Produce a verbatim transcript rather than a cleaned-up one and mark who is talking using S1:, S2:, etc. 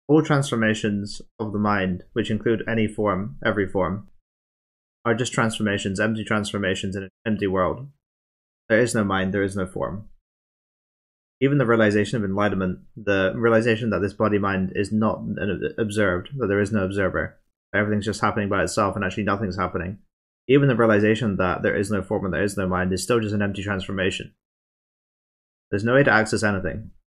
S1: All transformations of the mind, which include any form, every form, are just transformations, empty transformations in an empty world. There is no mind, there is no form. Even the realization of enlightenment, the realization that this body-mind is not observed, that there is no observer, everything's just happening by itself and actually nothing's happening. Even the realization that there is no form and there is no mind is still just an empty transformation. There's no way to access anything.